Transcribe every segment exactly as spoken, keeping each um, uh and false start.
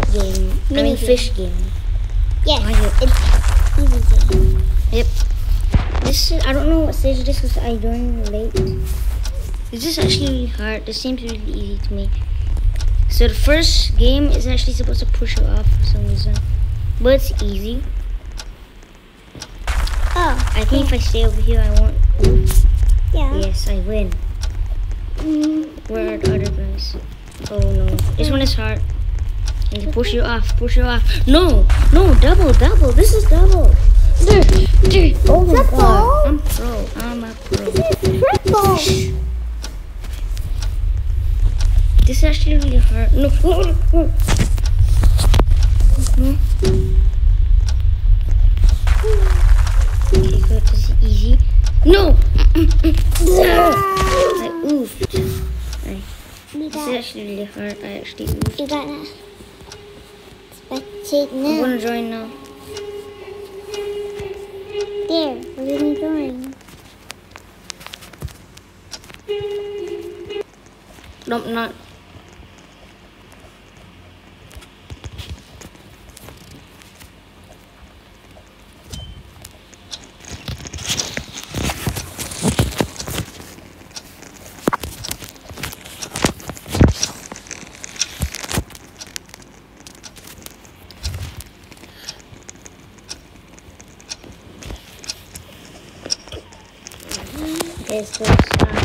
game. I Mini mean game. fish game. Yes, Like it. it's easy game. Yep. This is, I don't know what stage this is because I joined late. This is actually really hard. This seems really easy to me. So the first game is actually supposed to push you off for some reason. But it's easy. Oh, I think if I stay over here I won't. yeah. Yes, I win. Mm, Where are the other guys? Oh no. This one is hard. I need to push you off, push you off. No! No, double, double. This is double. There, there. Oh my Triple? god. I'm pro. I'm a pro. triple. This is actually really hard. No, no, no. No. Okay, good. This is easy. No! I oofed. Right. You This is got, actually really hard. I actually oofed. you got to spectate I'm now. gonna join now. There, we're gonna join. No, I'm not. Okay, so stop.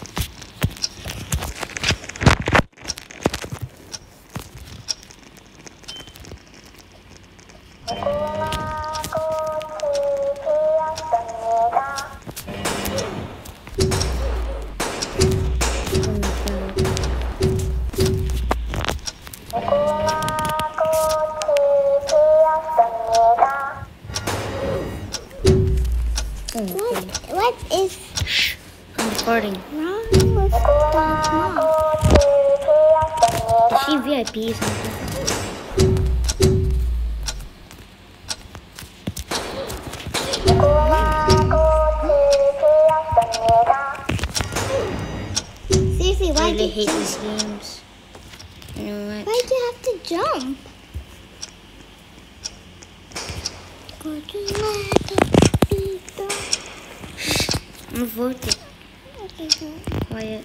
What, what is Shh, I'm recording. wrong with Dog's mom? Is she V I P or something? Seriously, I why really did hate you, these games. You know what? why'd you have to jump? I'm voting. Okay, good. Quiet.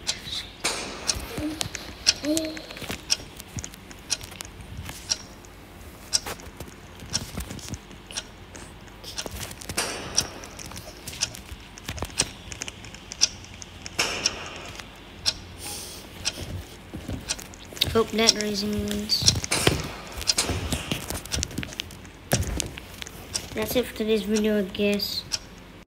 Hope that raising wins. That's it for today's video, I guess.